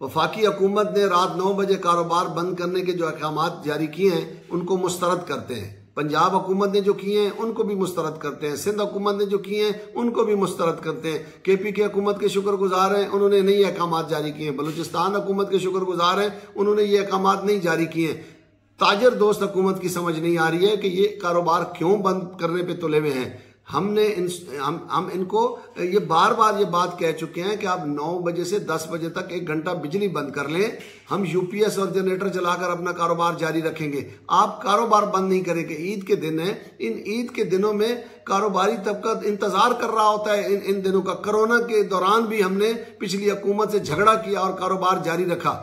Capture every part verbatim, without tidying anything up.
वफाकी हुकूमत ने रात नौ बजे कारोबार बंद करने के जो अहकामात जारी किए हैं उनको मुस्तरद करते हैं। पंजाब हुकूमत ने जो किए हैं उनको भी मुस्तरद करते हैं। सिंध हुकूमत ने जो किए हैं उनको भी मुस्तरद करते हैं। के पी के हुकूमत के शुक्रगुजार हैं, उन्होंने नई अहकामात जारी किए हैं। बलूचिस्तान हुकूमत के शुक्रगुजार हैं, उन्होंने ये अहकामात नहीं जारी किए हैं। ताजर दोस्त हुकूमत की समझ नहीं आ रही है कि ये कारोबार क्यों बंद करने पे तुले हुए हैं। हमने इन, हम हम इनको ये बार बार ये बात कह चुके हैं कि आप नौ बजे से दस बजे तक एक घंटा बिजली बंद कर लें, हम यूपीएस और जनरेटर चलाकर अपना कारोबार जारी रखेंगे। आप कारोबार बंद नहीं करेंगे। ईद के दिन है, इन ईद के दिनों में कारोबारी तबका इंतजार कर रहा होता है इन इन दिनों का। कोरोना के दौरान भी हमने पिछली हुकूमत से झगड़ा किया और कारोबार जारी रखा।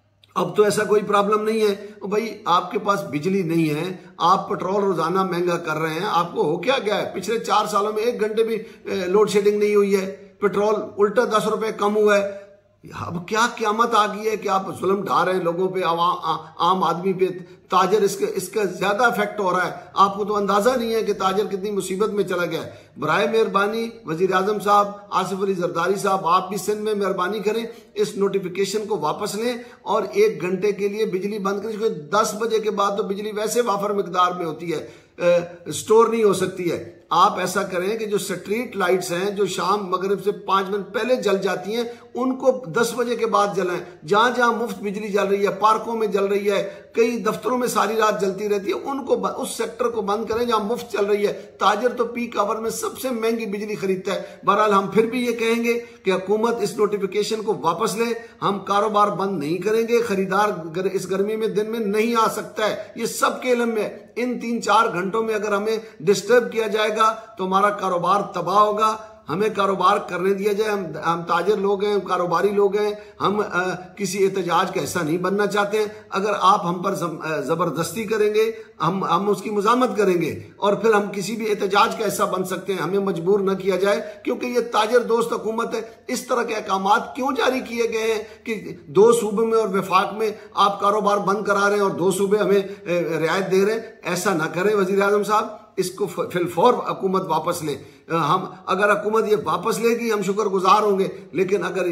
अब तो ऐसा कोई प्रॉब्लम नहीं है। भाई आपके पास बिजली नहीं है, आप पेट्रोल रोजाना महंगा कर रहे हैं, आपको हो क्या गया है? पिछले चार सालों में एक घंटे भी लोड शेडिंग नहीं हुई है, पेट्रोल उल्टा दस रुपए कम हुआ है। अब क्या क्यामत आ गई है कि आप जुल्म ढा रहे हैं लोगों पे, आम आदमी पे। ताजर इसके इसका ज्यादा इफेक्ट हो रहा है। आपको तो अंदाजा नहीं है कि ताजर कितनी मुसीबत में चला गया है। बराए मेहरबानी वजीर आजम साहब, आसिफ अली जरदारी साहब, आप भी सिंध में मेहरबानी करें, इस नोटिफिकेशन को वापस लें और एक घंटे के लिए बिजली बंद करें। क्योंकि दस बजे के बाद तो बिजली वैसे वाफर मिकदार में होती है, स्टोर नहीं हो सकती है। आप ऐसा करें कि जो स्ट्रीट लाइट्स हैं जो शाम मगरिब से पांच मिनट पहले जल जाती हैं उनको दस बजे के बाद जलाएं। जहां जहां मुफ्त बिजली जल रही है, पार्कों में जल रही है, कई दफ्तरों में सारी रात जलती रहती है, उनको उस सेक्टर को बंद करें जहां मुफ्त चल रही है। ताजर तो पीक आवर में सबसे महंगी बिजली खरीदता है। बहरहाल हम फिर भी ये कहेंगे कि हुकूमत इस नोटिफिकेशन को वापस ले। हम कारोबार बंद नहीं करेंगे। खरीदार इस गर्मी में दिन में नहीं आ सकता है, ये सबके इल्म में। इन तीन चार घंटों में अगर हमें डिस्टर्ब किया जाएगा तो हमारा कारोबार तबाह होगा। हमें कारोबार करने दिया जाए। हम हम ताजर लोग हैं, कारोबारी लोग हैं, हम आ, किसी एहतजाज का हिस्सा नहीं बनना चाहते हैं। अगर आप हम पर जबरदस्ती करेंगे, हम हम उसकी मुजामत करेंगे और फिर हम किसी भी एहतजाज का हिस्सा बन सकते हैं। हमें मजबूर न किया जाए, क्योंकि ये ताजर दोस्त हुकूमत है। इस तरह के अहकामात क्यों जारी किए गए हैं कि दो सूबे में और वफाक में आप कारोबार बंद करा रहे हैं और दो सूबे हमें रियायत दे रहे हैं? ऐसा ना करें वजीर आजम साहब, इसको फिलफौर हुकूमत वापस ले। हम अगर हुकूमत ये वापस लेगी हम शुक्रगुजार होंगे, लेकिन अगर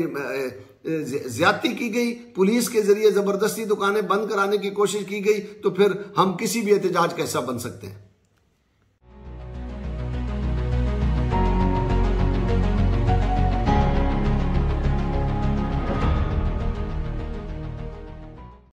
ज्यादती की गई, पुलिस के जरिए जबरदस्ती दुकानें बंद कराने की कोशिश की गई, तो फिर हम किसी भी एहतजाज का हिस्सा बन सकते हैं।